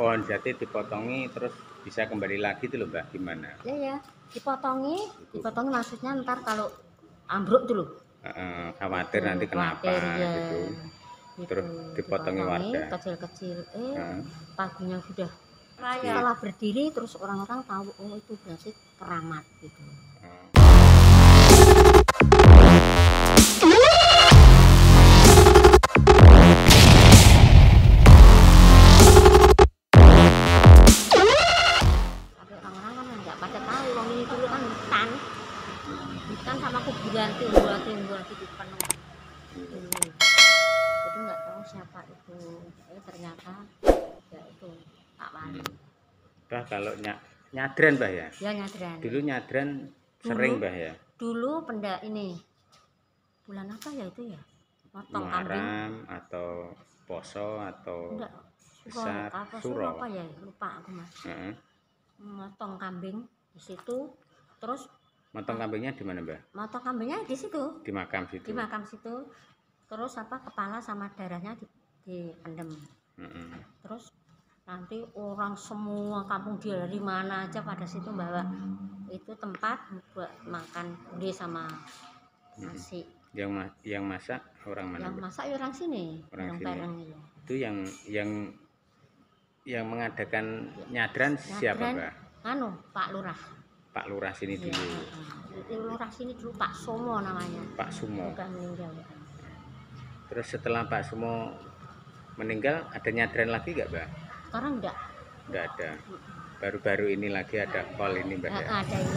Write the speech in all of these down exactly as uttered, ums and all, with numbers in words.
pohon jati dipotongi terus bisa kembali lagi itu loh Mbak, gimana? Ya ya, dipotongi, dipotongi maksudnya ntar kalau ambruk dulu. Uh, khawatir gitu, nanti kenapa khawatir, ya. gitu. Terus dipotongi warga. Kecil-kecil, eh uh. paginya sudah setelah berdiri terus orang-orang tahu oh itu berarti keramat gitu. Uh. Kan sama kuburan timbul-timbul di penuh dulu. Jadi nggak tahu siapa itu. Eh ternyata ya itu Pak Wali. Bah kalau ny nyadran Bah ya? Ya nyadran. Dulu nyadran dulu, sering Bah ya? Dulu pendak ini bulan apa ya itu ya? Motong kambing atau poso atau enggak, besar apa suro apa ya? Lupa aku Mas. Uh -huh. Motong kambing di situ terus motong kambingnya di mana Mbak? Motong kambingnya di situ. Di makam situ. Di makam situ. Terus apa kepala sama darahnya di dipendem. Mm -hmm. Terus nanti orang semua kampung dari mana aja pada situ bawa itu tempat buat makan gulai sama nasi. Mm -hmm. Yang ma yang masak orang mana? Yang masak ya orang sini. Orang, orang sini. Pereng, ya. Itu yang yang yang mengadakan nyadran, nyadran siapa Mbak? Anu Pak Lurah. Pak Lurah sini ya, dulu. Uh, Lurah sini dulu Pak Sumo namanya. Pak Sumo. Udah meninggal. Terus setelah Pak Sumo meninggal ada nyadran lagi nggak Mbak? Sekarang enggak. Enggak ada. Baru-baru ini lagi ada kol ini Mbak ya? Ada ini.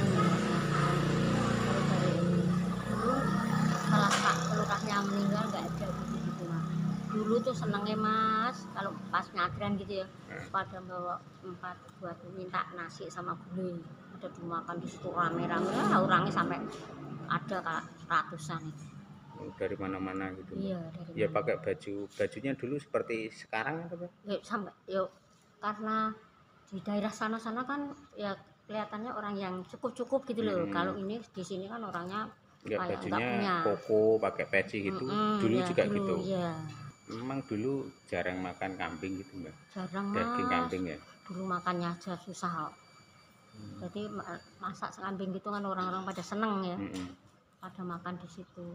Baru-baru ini. Dulu setelah Pak Lurahnya meninggal nggak ada gitu Mas. Dulu tuh senengnya Mas kalau pas nyadran gitu ya. Hmm. Pada bawa tempat buat minta nasi sama gulai. Ada dimakan di situ rame-rame, nah, orangnya sampai ada kak ratusan itu. Oh, dari mana-mana gitu. Iya, dari ya mana. Pakai baju bajunya dulu seperti sekarang atau apa? Ya sampai yuk karena di daerah sana-sana kan ya kelihatannya orang yang cukup-cukup gitu loh. Hmm. Kalau ini di sini kan orangnya ya, kayak bajunya punya koko, pakai peci gitu. Hmm, dulu ya, juga dulu, gitu. Ya. Memang dulu jarang makan kambing gitu Mbak. Jarang daging mas. Kambing ya. Dulu makannya aja susah. Hmm. Jadi masak kambing gitu kan orang-orang pada seneng ya, hmm. pada makan di situ.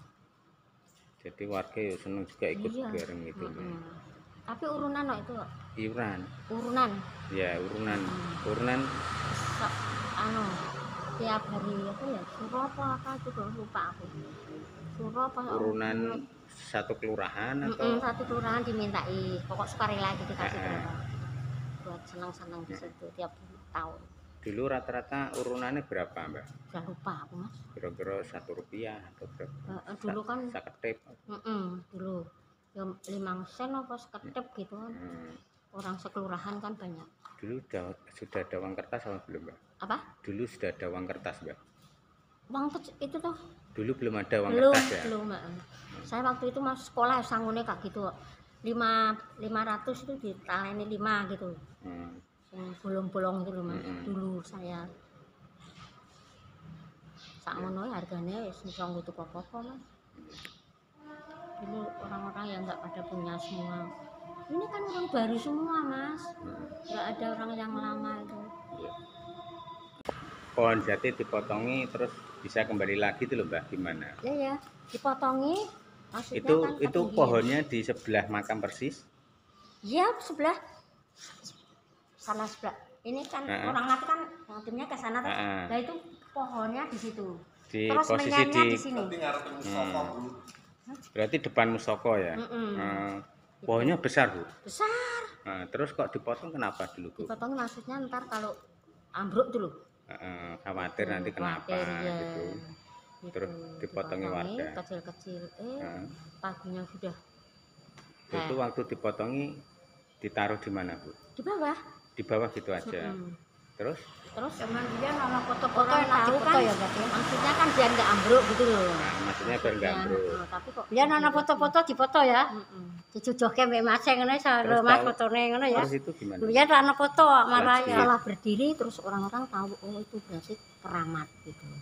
Jadi warga ya seneng juga ikut iya. bareng gitu. Hmm. Tapi urunan no itu. Iuran. Urunan. Ya urunan. Hmm. Urunan. So, anu tiap hari apa ya? Suro apa apa gitu lupa aku. Suro apa? Urunan oh, satu kelurahan atau? Mm -mm, satu kelurahan dimintai pokok sukarela gitu dikasih ah. berapa. Buat senang-senang di situ tiap tahun. Dulu rata-rata urunannya berapa Mbak? Udah lupa aku Mas. Kira-kira satu rupiah atau berapa? Uh, dulu kan saketip. Uh, uh, dulu ya lima sen apa saketip gitu kan. Hmm. Orang sekelurahan kan banyak. Dulu sudah, sudah ada uang kertas sama belum Mbak? Apa? Dulu sudah ada uang kertas Mbak? Uang itu tuh? Dulu belum ada uang belum, kertas ya? Belum, Mbak. Hmm. Saya waktu itu masuk sekolah sanggulnya kayak gitu. lima ratus itu ditaleni lima gitu. Hmm. Bolong-bolong gitu loh Mas. Mm -hmm. Dulu saya sak mono harganya wis iso nggo tuku apa-apa Mas. Dulu orang-orang yang nggak pada punya semua. Ini kan orang baru semua Mas. Nggak ada orang yang lama itu. Pohon jati dipotongi terus bisa kembali lagi itu loh Mbak, gimana? Ya ya, dipotongi. Maksudnya itu kan itu pohonnya di sebelah makam persis? Iya, sebelah sana sebelah ini kan uh -uh. orang mati kan ngademnya ke sana, uh -uh. Nah itu pohonnya di situ. Di terus posisi di, di sini. Hmm. Berarti depan musoko ya. Mm -mm. Uh, pohonnya besar Bu. Besar. Nah, terus kok dipotong kenapa dulu Bu? Dipotong maksudnya ntar kalau ambruk dulu. Uh -uh. Khawatir nanti kenapa ya. gitu. Terus dipotongi warga. Kecil-kecil. Eh uh -uh. paginya sudah. Itu nah. Waktu dipotongi ditaruh di mana Bu? Di bawah. Di bawah gitu aja. Hmm. Terus? Terus cuman dia nama foto-foto yang tahu kan ya berarti. Maksudnya kan biar nggak ambruk gitu loh. Nah, maksudnya biar nggak ambruk. Nah, tapi kok dia nana foto-foto difoto ya. Heeh. Dijojoke mbek Mas ngene sare Mas fotone ngono ya. Terus itu gimana? Dia nana foto marah setelah berdiri terus orang-orang tahu oh itu berarti keramat gitu.